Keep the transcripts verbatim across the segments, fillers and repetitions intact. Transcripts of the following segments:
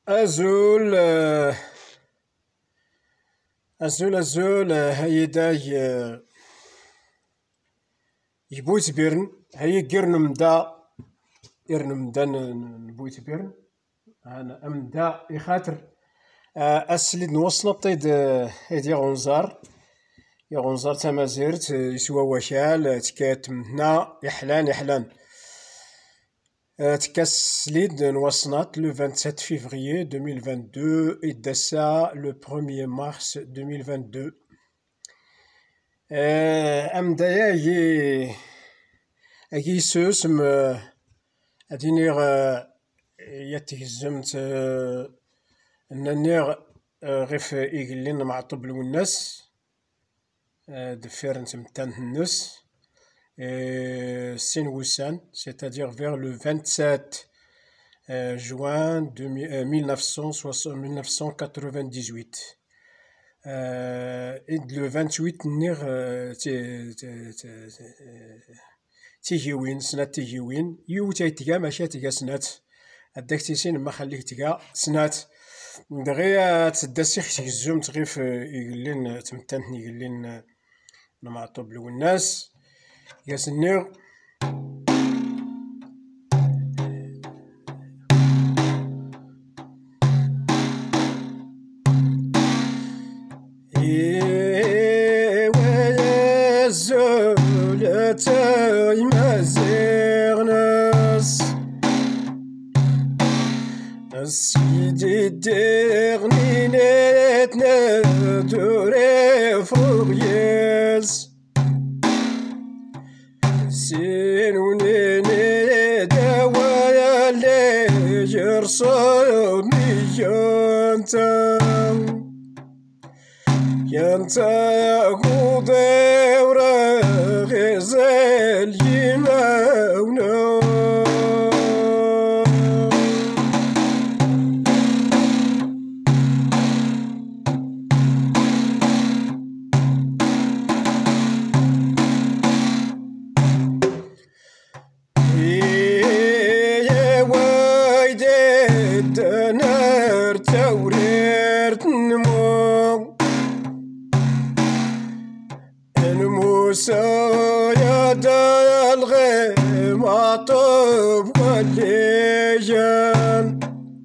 أزول آه، أزول أزول آه، هيدا يبويت بيرن هي جيرن مدا إرن مدا نبويت بيرن أنا أمدا يخاطر آه، أسلي نوصل طيد آه، هيدي غنزار يا غنزار تمازيرت آه، يسوا وشال آه، تكات منا يحلان يحلان آه، تكاس ليد نوصنات لو vingt-sept février deux mille vingt-deux إدسا لو premier mars deux mille vingt-deux. آه، أم دايا يي أكي سوسم آه، أدينيغ آه، يتهزمت آه، نانيغ آه، غيف إيقلين معطب الناس آه، دفير نتمتان الناس آه، سين وسان c'est-à-dire vers le vingt-sept euh, juin deux mille euh, mille neuf cent soixante mille neuf cent quatre-vingt-dix-huit. Euh, et le vingt-huit نيغ آه، تي- تي- تي- تي- تيجيوين سنة تيجيوين يو تيتيا ماشي تيجا سنات هداك تيسين ما خليك تيجا سنات دغيا تدسيخ تيزوم تغيف يقلين تمتنتني يقلين نمعطوب لو الناس ياسنيغ إيوا الزولة يمازيغناس سيدي ديرني نتنا دوري فوغياس سينوني دوايا اللي جرصوني يانتا يانتا قودي وراغي زال يماونا يا وايدي الدنار توريرت نمو الموسى يا دا الغيم عطب والليجان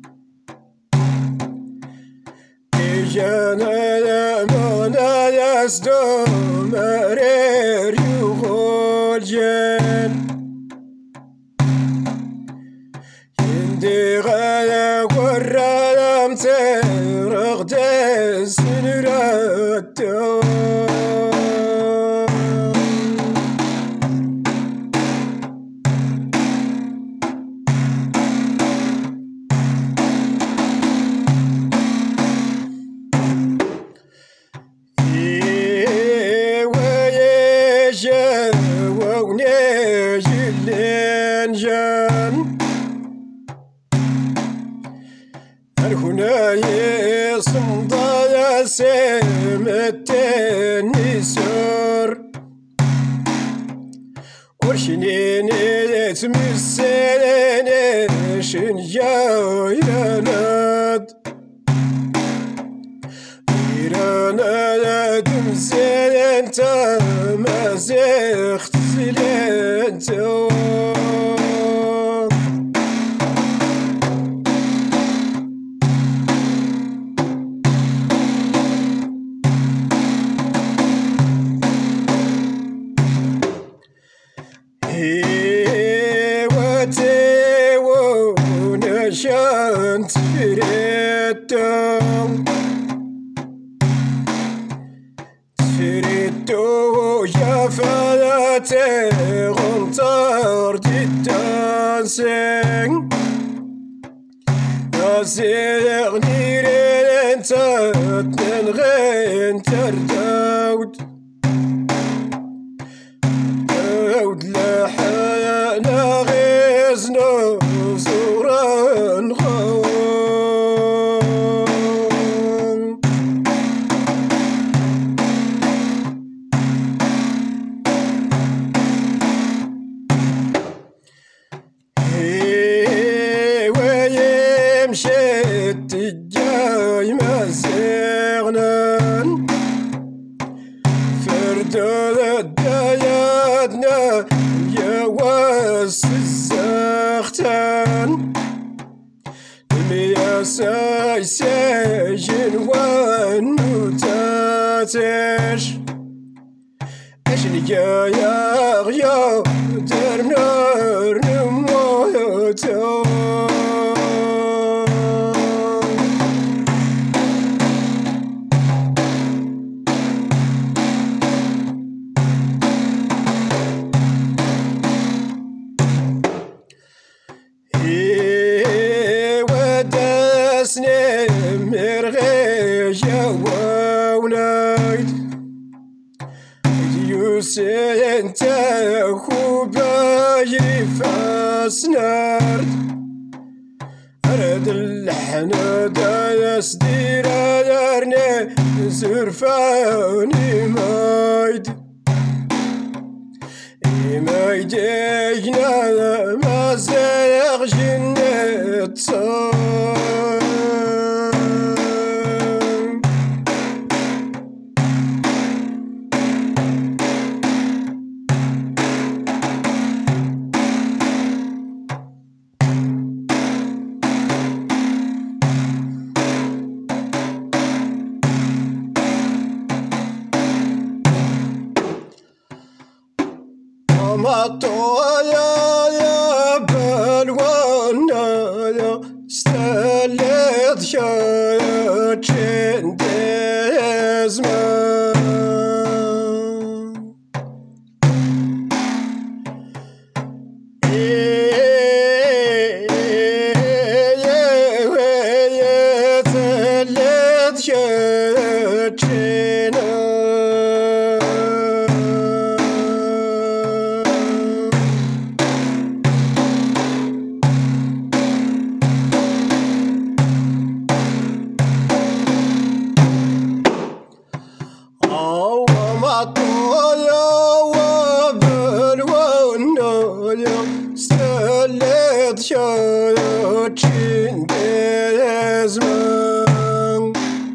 إيجان يا يسدو مرير يغول جان يندي غايا ورام تيرغ دس نراتو هنا يصمدا يا سمتني سور ورشنيني تمسيني شنجا إيرانات إيرانات تمسين تمازيخ تسلين تور إيوا تيوا نشان تفريتو تفريتو يا فلاتي غنطار دي الدانسين نازيغ نيرين تاتنين غين ترداود عود لحانا غيزنو زوران غوام إيوا يمشيت Jan me say say in one mutates Ashin ya ya ya der nor no to سنت خوباي فاسنار أرد اللحن دايس ديرا دارني زرفاني مايد إمايدينا ما زيغ جنة صار مطويا يا بالوانا يا استلت شاكين دزمان يا تلت شاكين Stället kör sin desmang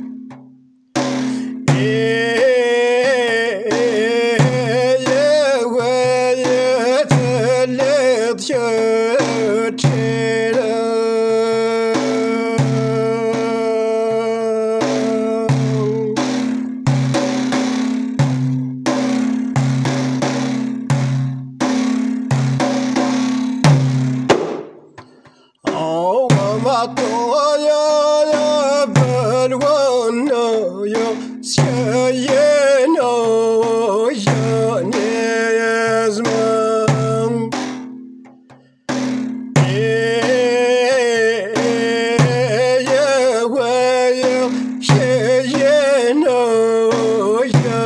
Stället kör sin مطويا يا بالوانا يا سيينا يا نزمان يا ويا سيينا يا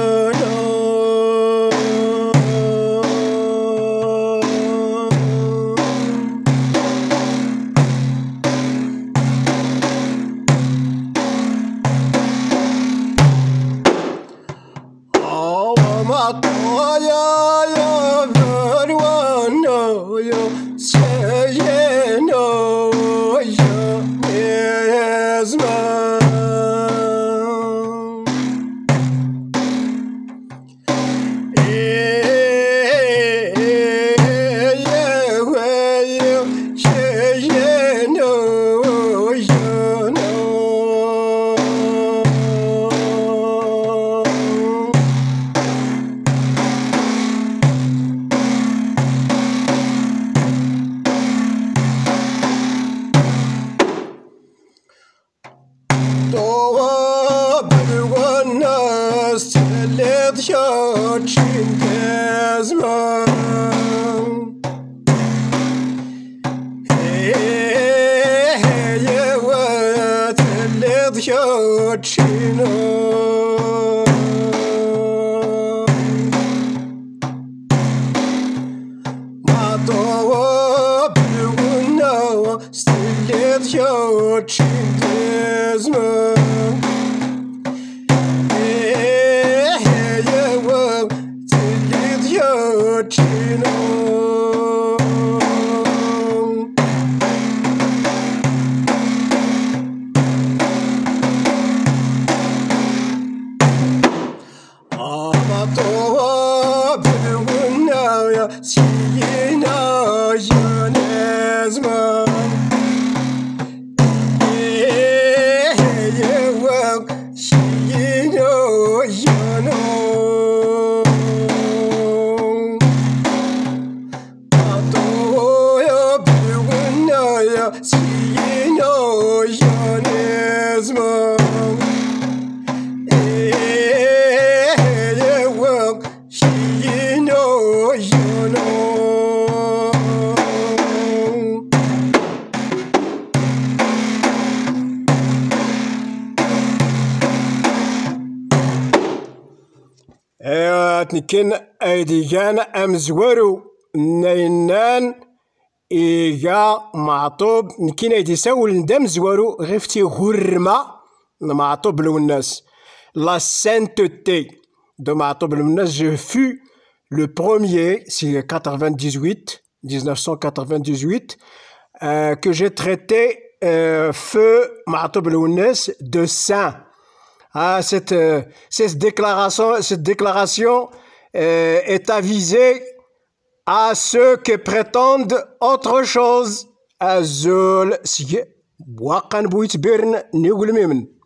مطويا يا بالوانا يا سيينا يا نزمان يا ويا سيينا يا Stället kört sin desmang Stället kört sin Matoa bruna Stället kört sin desmang Siyina yanezma سينو يونزمو تنكن ايديان امزورو نينان ايجا معطوب نكين ايدي ساول ندم زوارو غفتي غرمة معطوب لو الناس لا sainteté de معطوب لو الناس. Je fus le premier, c'est quatre-vingt-dix-huit, mille neuf cent quatre-vingt-dix-huit, euh, que j'ai traité euh, feu معطوب لو الناس de saint. Ah, cette, euh, cette déclaration, cette déclaration euh, est avisée à ceux qui prétendent autre chose. Azul, si, wakan bouit birn, nigul mimen.